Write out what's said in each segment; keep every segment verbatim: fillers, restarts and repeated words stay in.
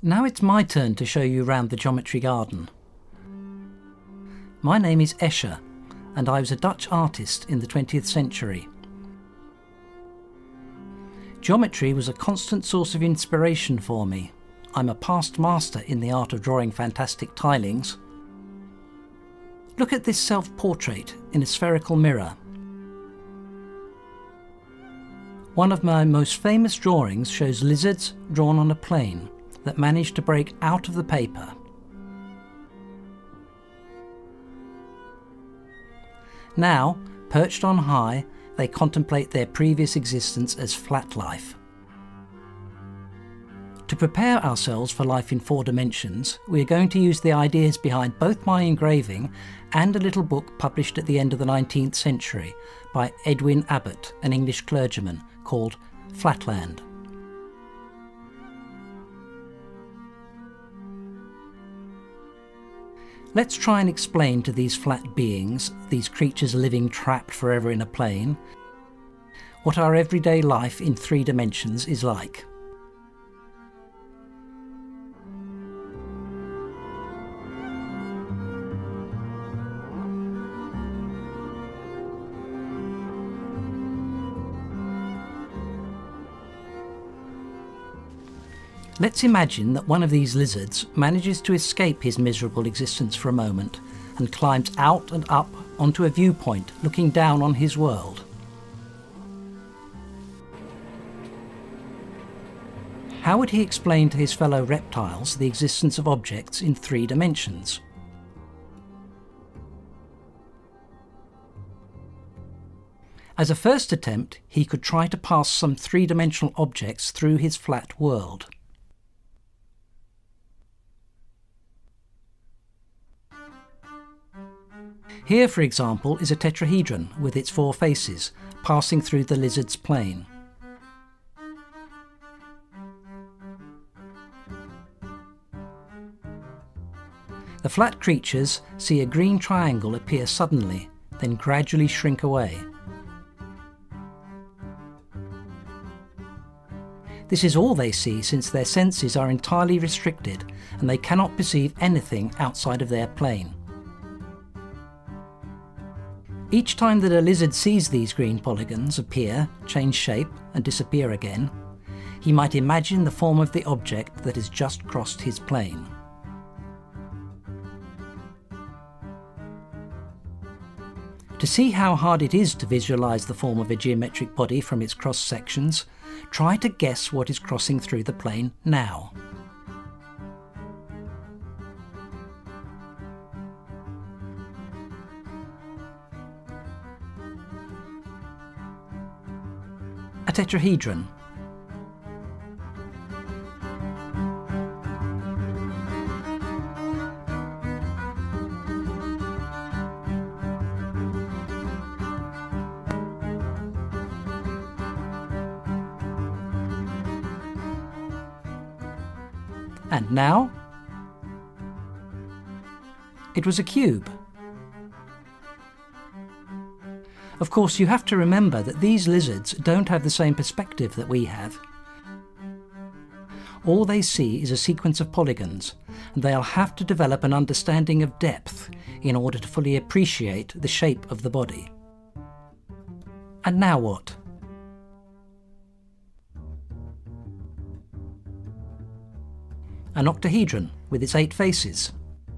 Now it's my turn to show you around the geometry garden. My name is Escher, and I was a Dutch artist in the twentieth century. Geometry was a constant source of inspiration for me. I'm a past master in the art of drawing fantastic tilings. Look at this self-portrait in a spherical mirror. One of my most famous drawings shows lizards drawn on a plane that managed to break out of the paper. Now, perched on high, they contemplate their previous existence as flat life. To prepare ourselves for life in four dimensions, we are going to use the ideas behind both my engraving and a little book published at the end of the nineteenth century by Edwin Abbott, an English clergyman, called Flatland. Let's try and explain to these flat beings, these creatures living trapped forever in a plane, what our everyday life in three dimensions is like. Let's imagine that one of these lizards manages to escape his miserable existence for a moment and climbs out and up onto a viewpoint looking down on his world. How would he explain to his fellow reptiles the existence of objects in three dimensions? As a first attempt, he could try to pass some three-dimensional objects through his flat world. Here, for example, is a tetrahedron with its four faces, passing through the lizard's plane. The flat creatures see a green triangle appear suddenly, then gradually shrink away. This is all they see, since their senses are entirely restricted and they cannot perceive anything outside of their plane. Each time that a lizard sees these green polygons appear, change shape and disappear again, he might imagine the form of the object that has just crossed his plane. To see how hard it is to visualize the form of a geometric body from its cross sections, try to guess what is crossing through the plane now. A tetrahedron. And now, it was a cube. Of course, you have to remember that these lizards don't have the same perspective that we have. All they see is a sequence of polygons, and they'll have to develop an understanding of depth in order to fully appreciate the shape of the body. And now what? An octahedron with its eight faces.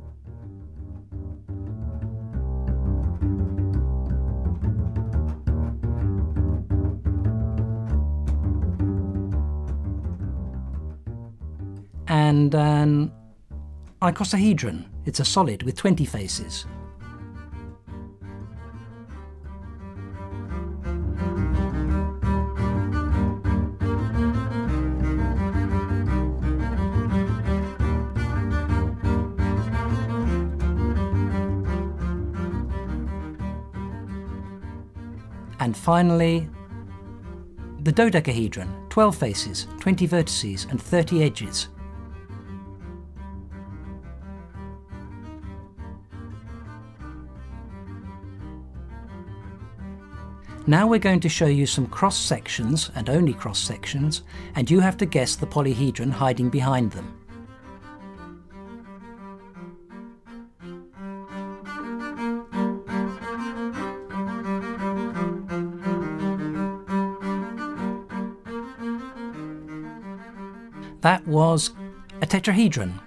And an icosahedron. It's a solid with twenty faces. And finally, the dodecahedron, twelve faces, twenty vertices and thirty edges. Now we're going to show you some cross-sections, and only cross-sections, and you have to guess the polyhedron hiding behind them. That was a tetrahedron.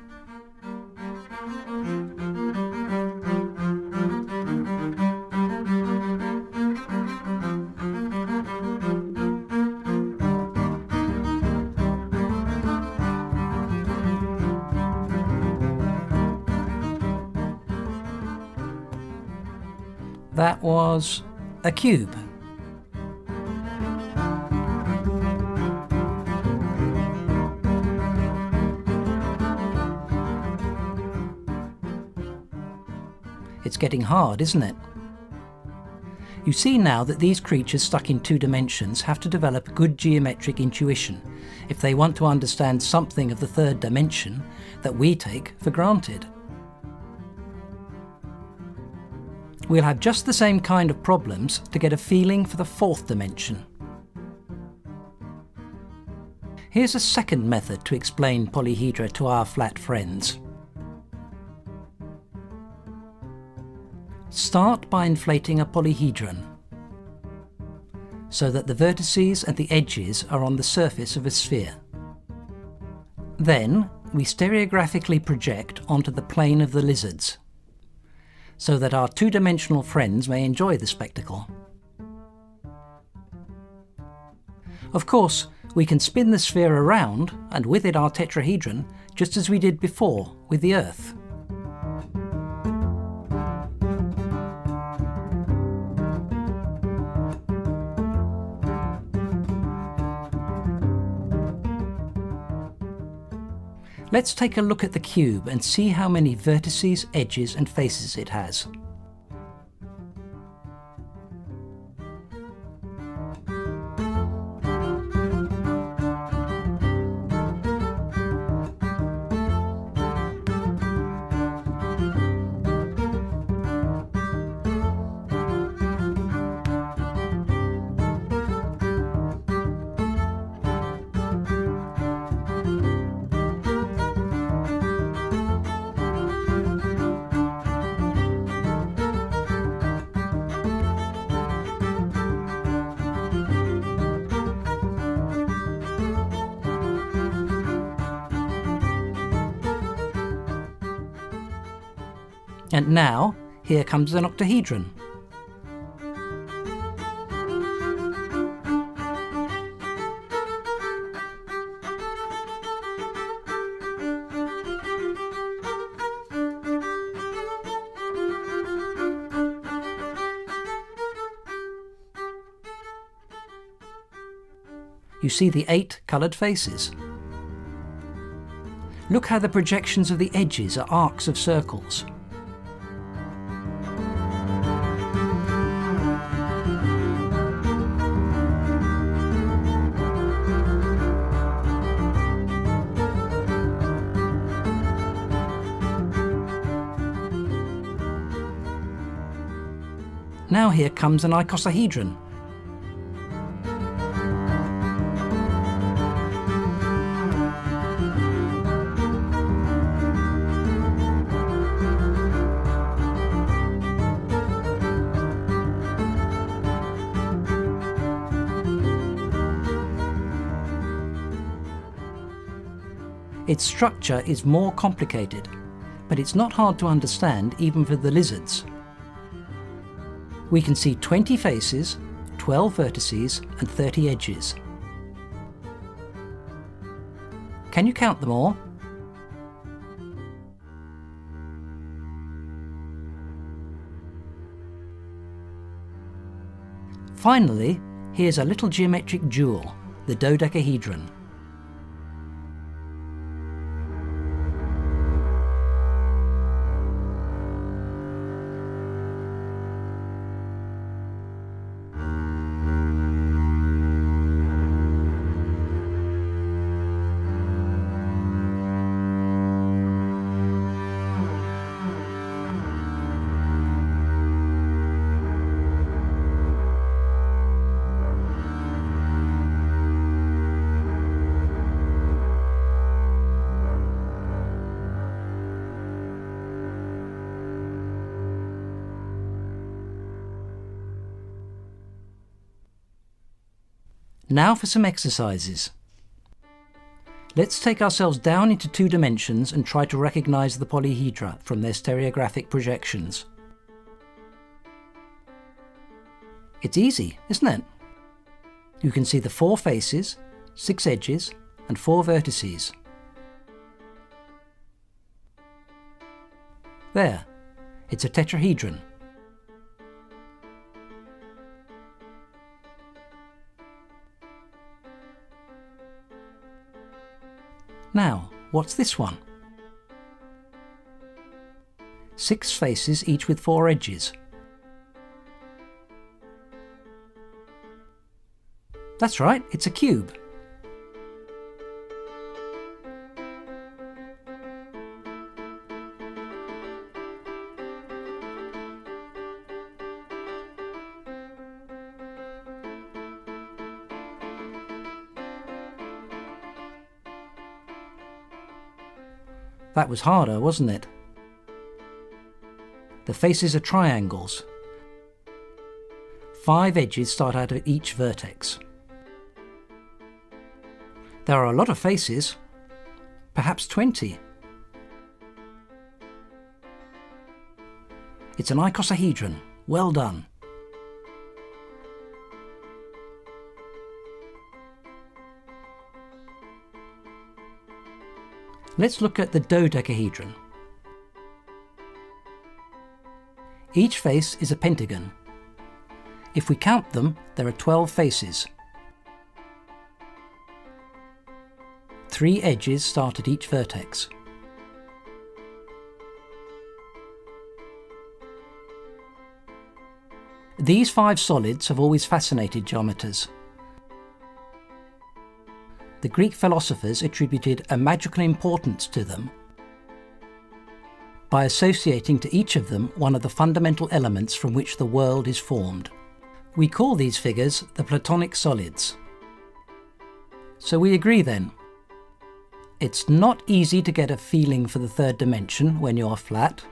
That was a cube. It's getting hard, isn't it? You see now that these creatures stuck in two dimensions have to develop good geometric intuition if they want to understand something of the third dimension that we take for granted. We'll have just the same kind of problems to get a feeling for the fourth dimension. Here's a second method to explain polyhedra to our flat friends. Start by inflating a polyhedron so that the vertices and the edges are on the surface of a sphere. Then we stereographically project onto the plane of the lizards, so that our two-dimensional friends may enjoy the spectacle. Of course, we can spin the sphere around, and with it our tetrahedron, just as we did before with the Earth. Let's take a look at the cube and see how many vertices, edges and faces it has. And now, here comes an octahedron. You see the eight coloured faces. Look how the projections of the edges are arcs of circles. Now here comes an icosahedron. Its structure is more complicated, but it's not hard to understand even for the lizards. We can see twenty faces, twelve vertices and thirty edges. Can you count them all? Finally, here's a little geometric jewel, the dodecahedron. Now for some exercises. Let's take ourselves down into two dimensions and try to recognise the polyhedra from their stereographic projections. It's easy, isn't it? You can see the four faces, six edges, and four vertices. There, it's a tetrahedron. Now, what's this one? Six faces, each with four edges. That's right, it's a cube. That was harder, wasn't it? The faces are triangles. Five edges start out of each vertex. There are a lot of faces, perhaps twenty. It's an icosahedron. Well done. Let's look at the dodecahedron. Each face is a pentagon. If we count them, there are twelve faces. Three edges start at each vertex. These five solids have always fascinated geometers. The Greek philosophers attributed a magical importance to them by associating to each of them one of the fundamental elements from which the world is formed. We call these figures the Platonic solids. So we agree then. It's not easy to get a feeling for the third dimension when you're flat.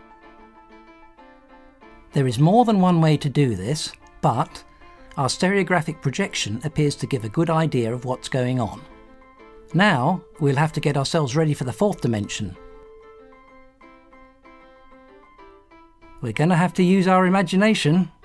There is more than one way to do this, but our stereographic projection appears to give a good idea of what's going on. Now we'll have to get ourselves ready for the fourth dimension. We're going to have to use our imagination.